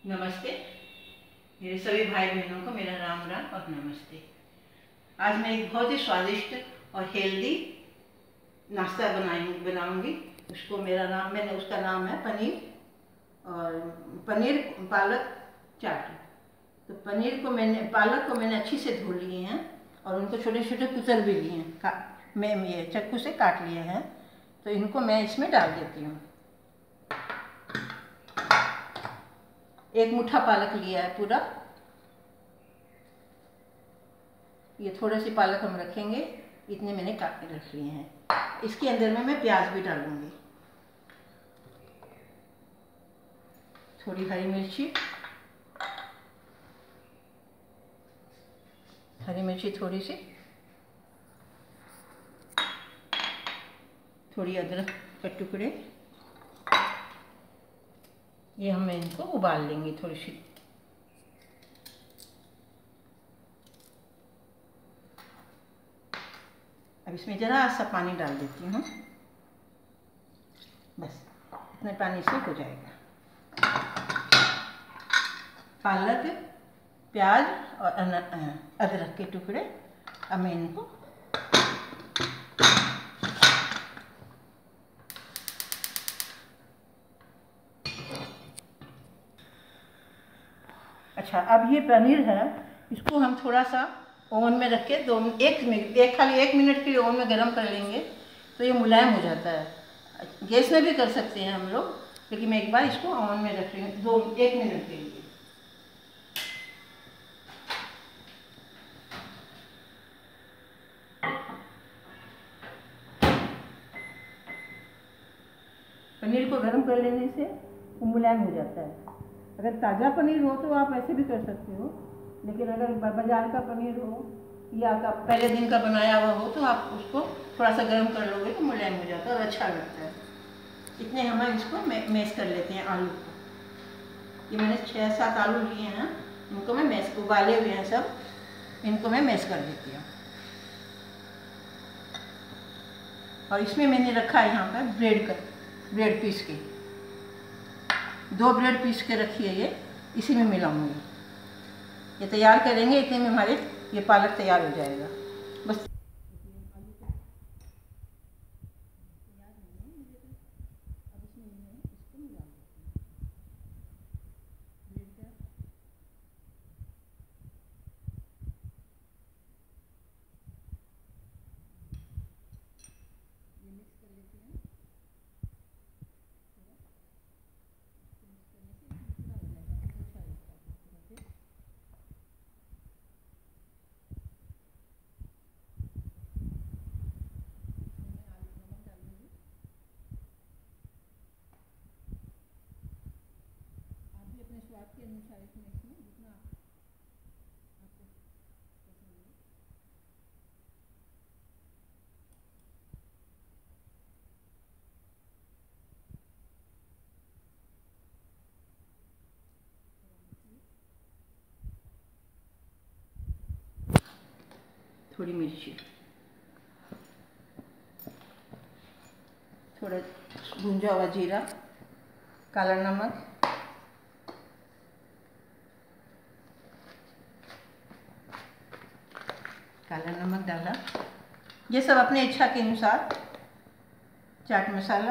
नमस्ते मेरे सभी भाई बहनों को मेरा राम राम और नमस्ते। आज मैं एक बहुत ही स्वादिष्ट और हेल्दी नाश्ता बनाऊंगी। उसका नाम है पनीर पालक चाट। तो पालक को मैंने अच्छी से धो लिए हैं और उनको छोटे छोटे कुतर भी लिए हैं। मैं ये चाकू से काट लिए हैं। तो इनको मैं इसमें डाल देती हूँ। एक मुट्ठा पालक लिया है पूरा। ये थोड़े सी पालक हम रखेंगे, इतने मैंने काट के रख लिए हैं। इसके अंदर में मैं प्याज भी डालूंगी, थोड़ी हरी मिर्ची थोड़ी सी, थोड़ी अदरक के टुकड़े। ये हम इनको उबाल लेंगे थोड़ी सी। अब इसमें ज़रा सा पानी डाल देती हूँ, बस इतने पानी से हो जाएगा। पालक, प्याज और अदरक के टुकड़े, अब मैं इनको अच्छा, अब ये पनीर है, इसको हम थोड़ा सा ओवन में रख के खाली एक मिनट के लिए ओवन में गर्म कर लेंगे तो ये मुलायम हो जाता है। गैस में भी कर सकते हैं हम लोग, लेकिन मैं एक बार इसको ओवन में रख रही हूँ 1 मिनट के लिए। पनीर को गर्म कर लेने से वो मुलायम हो जाता है। अगर ताज़ा पनीर हो तो आप ऐसे भी कर सकते हो, लेकिन अगर बाजार का पनीर हो या का पहले दिन का बनाया हुआ हो तो आप उसको थोड़ा सा गर्म कर लोगे तो मुलायम हो जाता है और अच्छा लगता है। इतने हम इसको मैश कर लेते हैं आलू को। ये मैंने 6-7 आलू लिए हैं, इनको मैं मैश, उबाले हुए हैं सब, इनको मैं मैश कर देती हूँ। और इसमें मैंने रखा है यहाँ पर ब्रेड पीस के 2 ब्रेड पीस के रखी है, ये इसी में मिलाऊंगी। ये तैयार करेंगे, इतने में हमारे ये पालक तैयार हो जाएगा। बस स्वाद के अनुसार इसमें जितना आपको पसंद है। थोड़ी मिर्ची, थोड़ा भुंजा हुआ जीरा, काला नमक, डाला। ये सब अपने इच्छा के अनुसार। चाट मसाला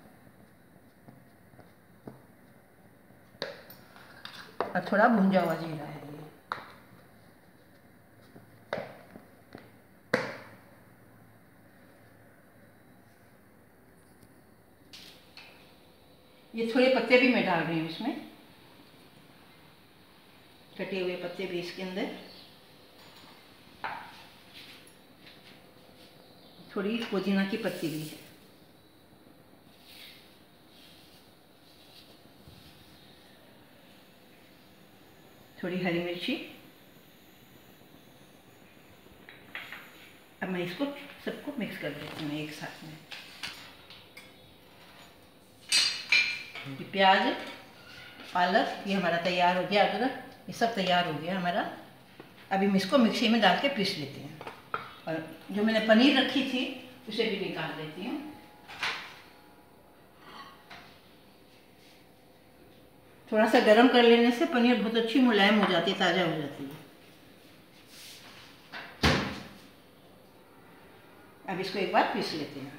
और थोड़ा भुंजा हुआ जीरा है। ये थोड़े पत्ते भी मैं डाल रही हूँ इसमें, कटे हुए पत्ते भी इसके अंदर, थोड़ी पुदीना की पत्ती भी है, थोड़ी हरी मिर्ची। अब मैं इसको सबको मिक्स कर देती हूँ एक साथ में। प्याज, पालक ये हमारा तैयार हो गया, अदरक ये सब तैयार हो गया हमारा। अभी मैं इसको मिक्सी में डाल के पीस लेती हूँ और जो मैंने पनीर रखी थी उसे भी निकाल देती हूँ। थोड़ा सा गर्म कर लेने से पनीर बहुत अच्छी मुलायम हो जाती है, ताज़ा हो जाती है। अब इसको एक बार पीस लेते हैं।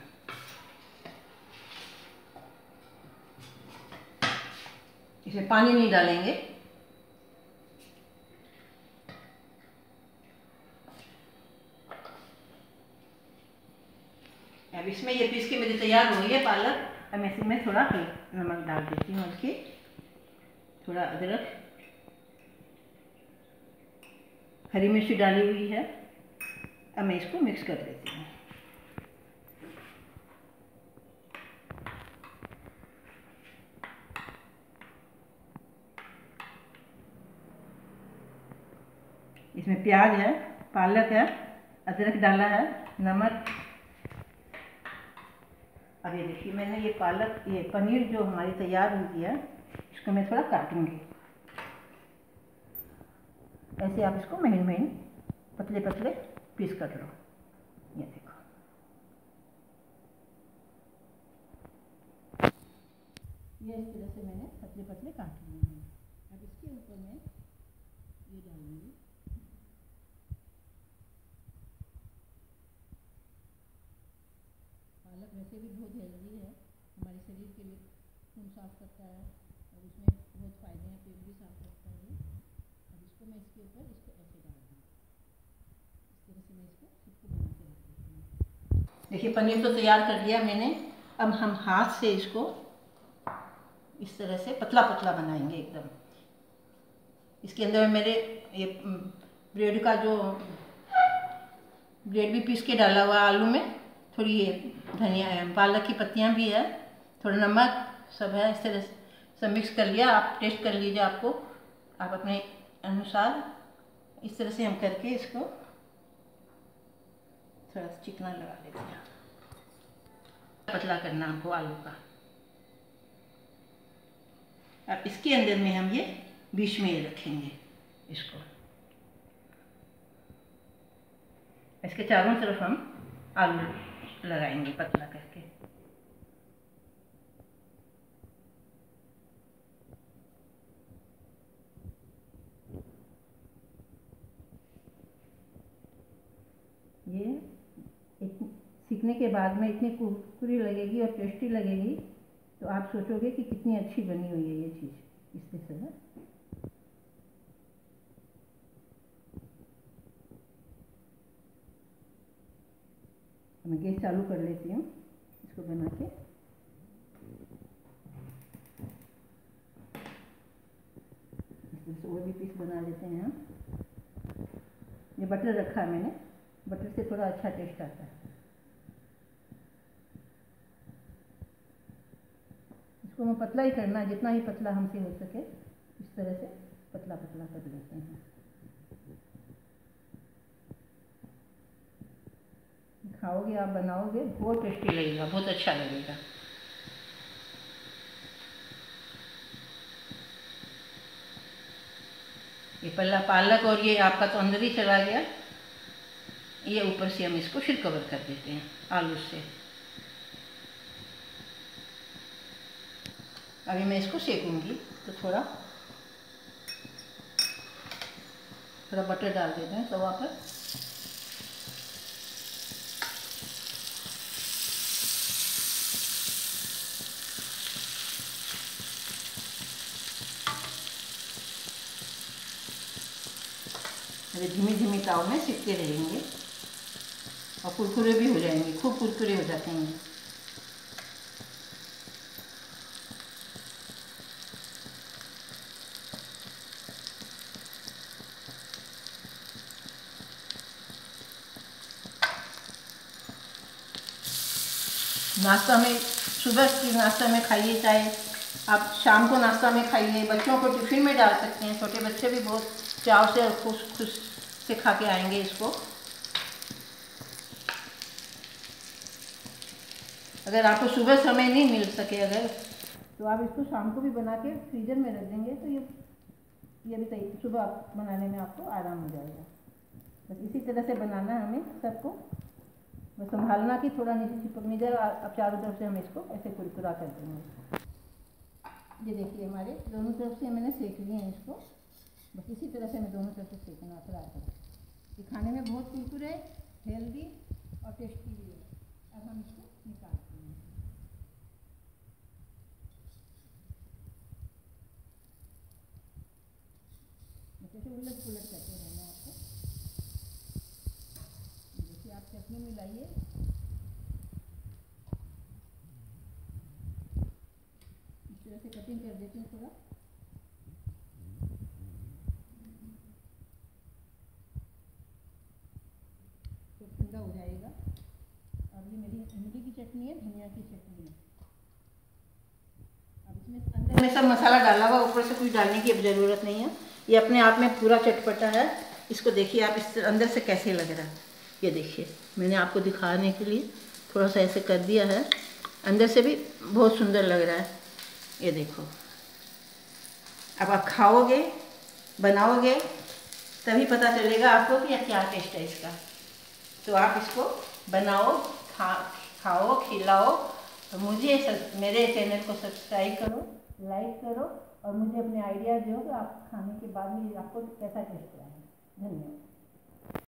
इसमें पानी नहीं डालेंगे। अब इसमें ये पीस के मेरी तैयार हो गई है पालक। अब मैं इसमें थोड़ा नमक डाल देती हूँ, उसके थोड़ा अदरक, हरी मिर्ची डाली हुई है। अब मैं इसको मिक्स कर देती हूँ। इसमें प्याज है, पालक है, अदरक डाला है, नमक। अब ये देखिए मैंने ये पालक, ये पनीर जो हमारी तैयार हुई है, इसको मैं थोड़ा काटूंगी। ऐसे आप इसको महीन महीन पतले पतले पीस कर लो। ये देखो, ये इस तरह से मैंने पतले पतले काट लिए हैं। अब इसके ऊपर मैं ये डालूंगी, पालक वैसे भी बहुत हेल्दी है, हमारे शरीर के लिए खून साफ करता है और उसमें बहुत फ़ायदे हैं, पेट भी साफ करता है। अब इसको मैं इसके ऊपर इसको ऐसे डाल दूँगी। इस तरह से मैं इसको सबको बना के रख देती हूँ। देखिए पनीर तो तैयार कर लिया मैंने। अब हम हाथ से इसको इस तरह से पतला पतला बनाएंगे एकदम। इसके अंदर मेरे ये ब्रेड का जो ब्रेड भी पीस के डाला हुआ, आलू में थोड़ी ये धनिया, पालक की पत्तियां भी है, थोड़ा नमक सब है। इस तरह से सब मिक्स कर लिया। आप टेस्ट कर लीजिए, आपको आप अपने अनुसार इस तरह से हम करके इसको थोड़ा सा चिकना लगा देते हैं। पतला करना हमको आलू का। अब इसके अंदर में हम ये बीच में ये रखेंगे इसको। इसके चारों तरफ हम आलू लगाएंगे पतला करके। ये सीखने के बाद में इतनी कुरकुरी लगेगी और टेस्टी लगेगी, तो आप सोचोगे कि कितनी अच्छी बनी हुई है ये चीज़। इस तरह से मैं गैस चालू कर लेती हूँ इसको बना के। इस तरह से और भी पीस बना लेते हैं हम। ये बटर रखा है मैंने, बटर से थोड़ा अच्छा टेस्ट आता है। इसको हमें पतला ही करना है, जितना ही पतला हमसे हो सके इस तरह से पतला पतला कर लेते हैं। खाओगे आप, बनाओगे, बहुत टेस्टी लगेगा, बहुत अच्छा लगेगा। ये पहला पालक और ये आपका तो अंदर ही चला गया। ये ऊपर से हम इसको फिर कवर कर देते हैं आलू से। अभी मैं इसको सेकूंगी, तो थोड़ा बटर डाल देते हैं तवा पर। अरे धीमी धीमी ताव में सिकते रहेंगे और कुरकुरे भी हो जाएंगे, खूब कुरकुरे हो जाते हैं। नाश्ता में, सुबह के नाश्ता में खाइए, चाहे आप शाम को नाश्ता में खाइए, बच्चों को टिफ़िन में डाल सकते हैं। छोटे बच्चे भी बहुत चाव से और खुश से खा के आएंगे इसको। अगर आपको सुबह समय नहीं मिल सके अगर, तो आप इसको शाम को भी बना के फ्रीजर में रख देंगे, तो ये भी सुबह बनाने में आपको आराम हो जाएगा। बस इसी तरह से बनाना है हमें सबको। बस संभालना कि थोड़ा नीचे चिपक नहीं जाए। अब चारों तरफ से हम इसको ऐसे कुरकुरा कर देंगे। ये देखिए हमारे दोनों तरफ से मैंने सेक लिए हैं इसको, बस इसी तरह से हमें दोनों तरफ से सेकना फ्राई करें। ये खाने में बहुत कुरकुरे, हेल्दी और टेस्टी भी है। अब हम इसको निकालते हैं। जैसे उलट पुलट करते रहना आपको। देखिए आप चटनी मिलाइए, इस तरह से कटिंग कर देते हैं थोड़ा। तो ठंडा हो जाएगा। अब ये मेरी इमली की चटनी है, धनिया की चटनी है। अब इसमें अंदर में सब मसाला डाला हुआ, ऊपर से कुछ डालने की अब ज़रूरत नहीं है। ये अपने आप में पूरा चटपटा है। इसको देखिए आप इस अंदर से कैसे लग रहा है। ये देखिए मैंने आपको दिखाने के लिए थोड़ा सा ऐसे कर दिया है, अंदर से भी बहुत सुंदर लग रहा है। ये देखो, अब आप खाओगे, बनाओगे, तभी पता चलेगा आपको कि क्या टेस्ट है इसका। तो आप इसको बनाओ, खाओ, खिलाओ। तो मुझे मेरे चैनल को सब्सक्राइब करो, लाइक करो और मुझे अपने आइडिया दो कि आप खाने के बाद में आपको कैसा टेस्ट आया। धन्यवाद।